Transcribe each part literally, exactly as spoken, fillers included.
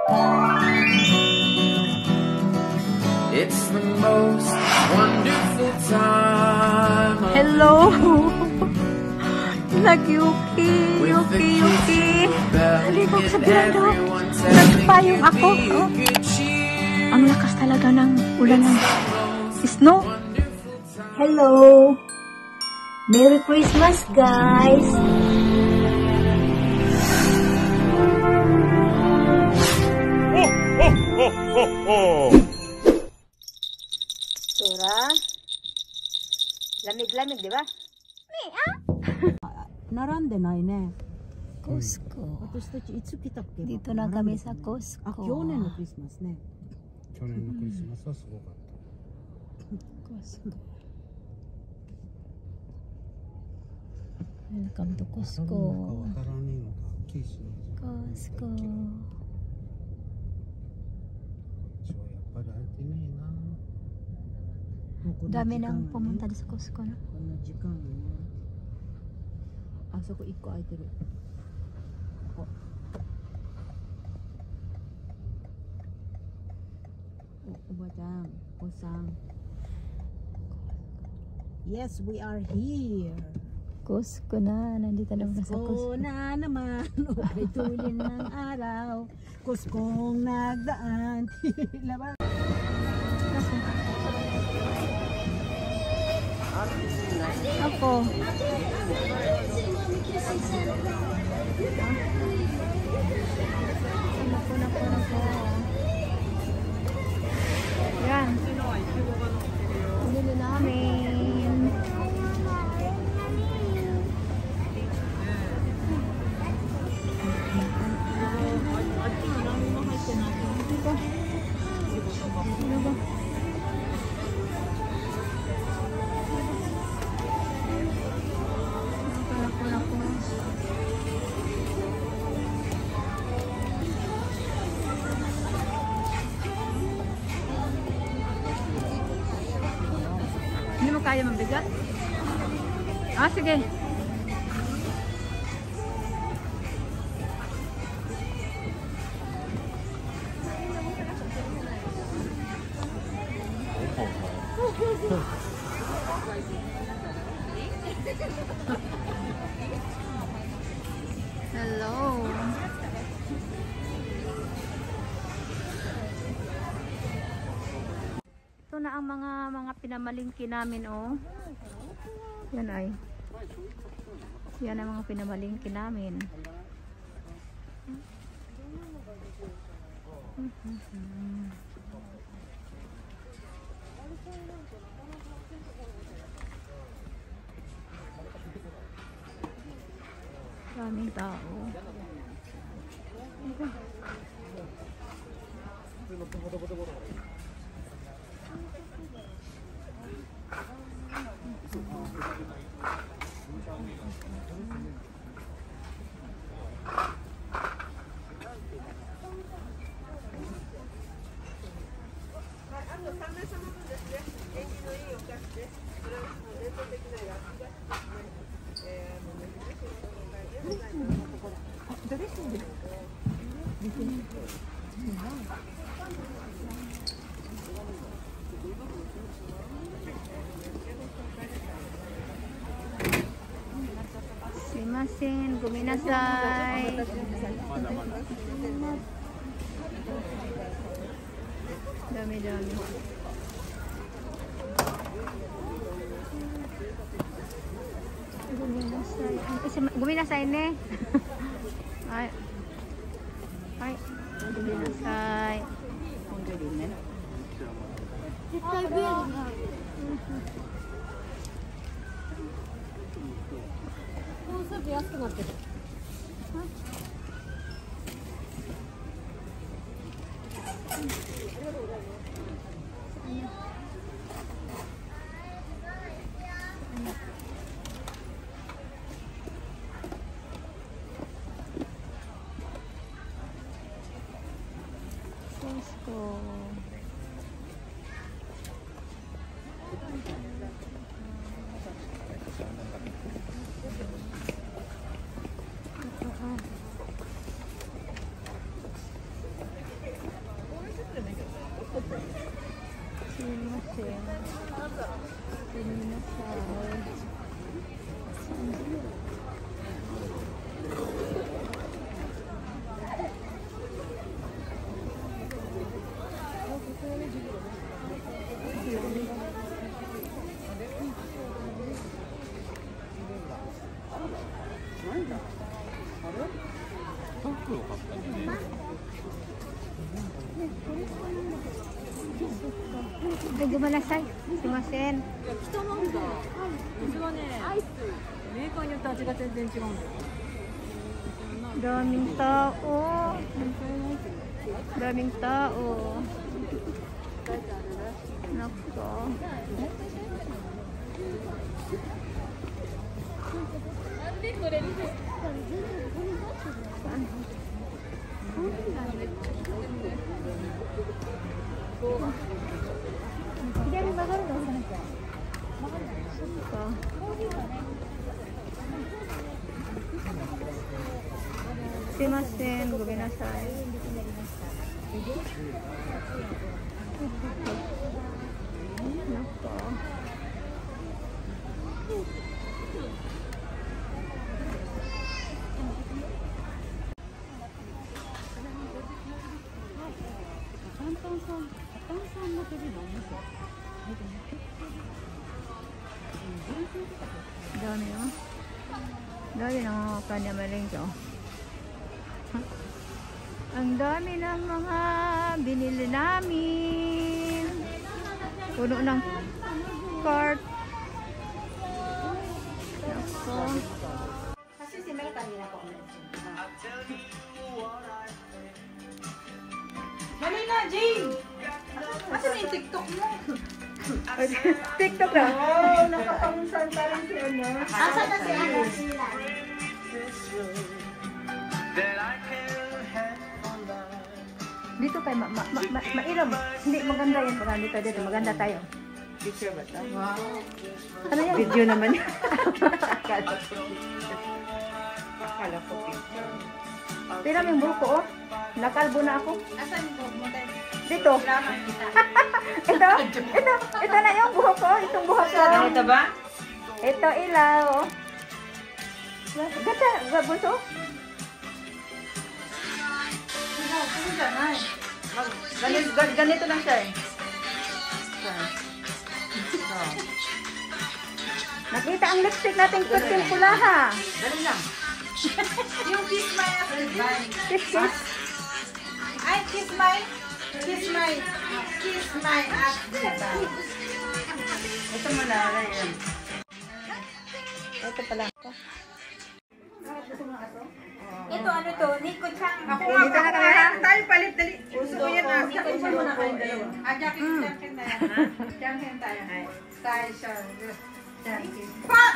It's the most wonderful time. Hello! Nag-yuki, yuki, yuki. Halika sa birado. Nagpayong ako. Oh. Ang lakas talaga ng ulan ng snow. Hello! Merry Christmas, guys! Ho, ho, ho, ho! Sura. Lamig-lamig, di ba? Ni, ah? 並んでないね。 コスコ。 私たちいつ来たっけ? Dito na kami sa Costco. あ、去年のクリスマスね。 去年のクリスマスはすごかった。 Costco. Welcome to Costco. Costco. ダメなんpumunta sa Costco na. こんな時間ね。あそこ一個空いてる。ここ。お、おばちゃん、おさん。Yes, we are here. Costco na, nandito naman sa Costco. Costco na naman, ukay tulin ng araw. Costco'ng nagdaan, tila ba? Ako. Naku, naku, naku. Yan. Bili namin. Ano ba? Hindi mo kaya mabigat? Ah, sige. Hello. Ito na ang mga mga pinamalingki namin, oh. Yan ay. Yan ang mga pinamalingki namin. Daming tao. Sumimasen, guminasay. Dami-dami. Guminasay. Guminasay ne. Ay. Ay. Guminasay. Ang galing na. Ay, galing na. Costco. Ay, gumalasay. Sumasen. 人なんだ。水はね、アイス。メーカーによって味が全然違うんだよ。 Daming tao. Daming tao. Nako. Sumimasen, guminasay. Nako. Dami oh. Dami ng mga kanya malinggo. Ang dami ng mga binili namin. Puno ng cart. Nako. Kasi si Mel kanina po. Dali na, Jane! Kasi may TikTok mo. TikTok na. Oh, nakapangsan pa rin si ano. Asa na si ano sila? Dito tayo, ma, ma, ma, ma, mairam. Hindi, maganda yan. Pag dito, dito, maganda tayo. Picture ba ito? Wow. Ano yan? Video naman yan. Akala ko. Akala ko picture. Tiram yung buhok ko, oh. Nakalbo na ako. Asan mo mo tayo? Dito. Laman kita. Ito, ito, ito na yung buhok ko. Itong buhok ko. Ito ba? Ito, ilaw. oh. Gata, gabuso. Ganito, ganito lang siya eh. Nakita ang lipstick natin puting pula, ha? Dali lang. Yung kiss my ass. Kiss, kiss. Ay, kiss my. Kiss my. Kiss my ass. Ito mo na. Yan. Ito pala. Ito ano to? Nico-chan. Ako Dito na kami, ha? Tayo palit, dali. Gusto ko yan ah. Nico-chan Gusto mo na mo kayong dalawa. Ah, Jackie, champion tayo. Champion tayo. Tayo siya. Champion.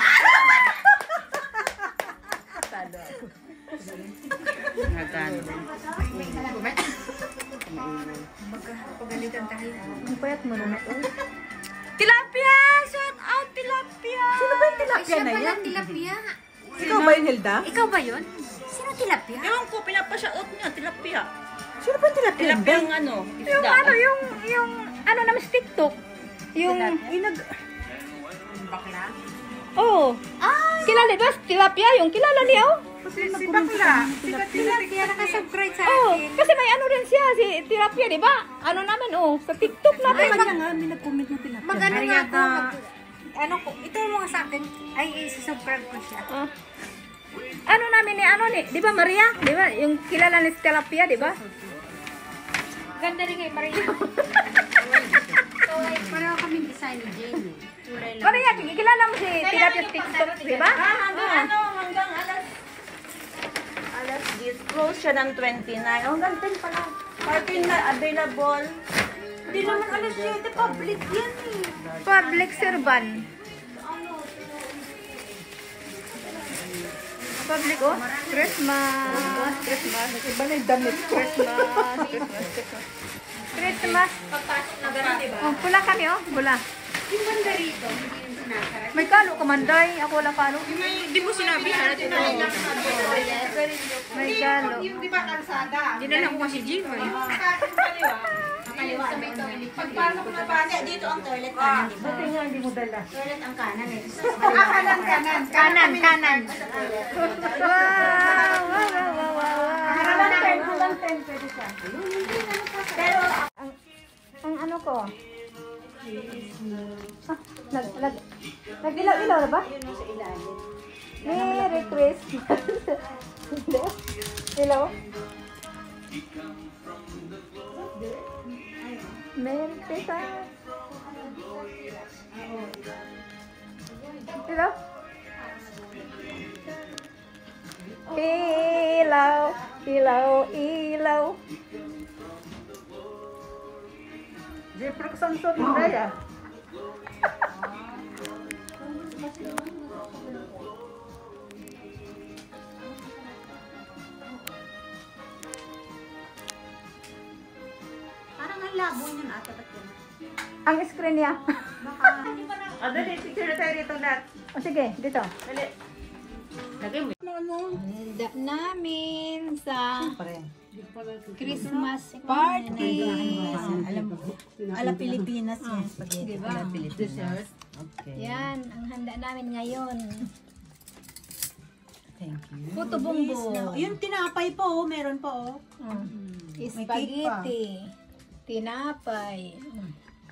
Tado ako. Nagkano. Pagalitan tayo. Ang payat mo na ito. Tilapia! Shout out, tilapia! Sino ba yung tilapia Siya na pala yan? tilapia. Ikaw ba yung Hilda? Ikaw ba yun? Sino tilapia? Ewan ko, pinapashout niya, tilapia. Sino ba yung tilapia? Tilapia yung ano, isda. Yung ano, yung, yung, ano naman sa TikTok. Yung, Inag... Bakla? oh. Ah! Kilala ba? Tilapia, yung kilala niya, oh. Si, si Bakla. Sikat Tilapia, nakasubscribe sa Oh, akin. kasi may ano rin siya, si Tilapia, di ba? Ano naman, oh, sa TikTok natin. Ay, mag- nga, may nag-comment na tilapia. Mag-ano nga ako. Mag, ano ko, ito mo nga sa akin. Ay, isubscribe ko siya. Oh. Ano namin ni, ano ni, di ba Maria? Di ba? Yung kilala ni Tilapia, di ba? Ganda rin kay Maria. Pareho kaming design ni Jane. Kulay lang. Maria, kilala mo si Tilapia sa TikTok, di ba? Ah, hanggang ano, hanggang alas, alas diyes. Close siya ng twenty-nine. Oh, hanggang ten pala. Parking na available. Hindi naman alas siyete, public yan eh. Public servant. Public, oh. Christmas. Christmas. Iba na yung damit ko. Christmas. Christmas. Christmas. Christmas. Papasok na gano'n, di ba? Oh, pula kami, oh. Pula. Yung banda rito, hindi yung sinasara. May kalo ka manday. Ako wala kalo. Di mo sinabi, harap ito. May kalo. Yung di ba kalsada? Dinala ko kasi Jim eh. Yung kaliwa. Pagpasok na bani, dito ang toilet kanan, di ba? Buti nga hindi mo dala. Toilet ang kanan eh. Ah, kanan, kanan. Kanan, kanan. Wow, wow, wow, wow, wow. Hanggang ten, hanggang ten pwede siya. Pero, Ang, ang ano ko? Ah, nag, nag, nag-ilaw-ilaw na ba? Merry Christmas. Hello? Merry Christmas. Hello? Ilaw, ilaw, ilaw. Jeprok Samson Raya. parang ang labo niyan ata. Ba't yun? Ang screen niya. Ah, dali, picture na tayo dito lahat. O sige, dito. Dali. Lagay mo. Handa namin sa Christmas party. Alam mo, ala Pilipinas yan. Spaghetti. Diba? Pilipinas. Yan, ang handa namin ngayon. Thank you. Puto bumbo. Yung tinapay po, oh, meron pa oh. Mm. cake Spaghetti. Tinapay. Mm.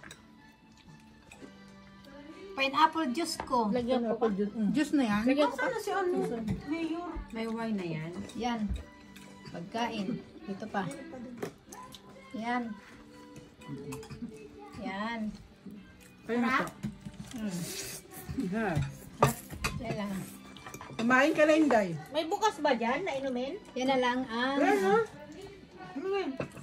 Pineapple juice ko. Lagyan ko pa. Juice na yan? Lagyan ko pa. Ano si ano? Mayor. May wine na yan? Yan. Pagkain. Ito pa. Yan. Yan. Sarap. Mm. Ha. Yan lang. Kumain ka na, Inday. May bukas ba dyan na inumin? Yan na lang ang Ano yan?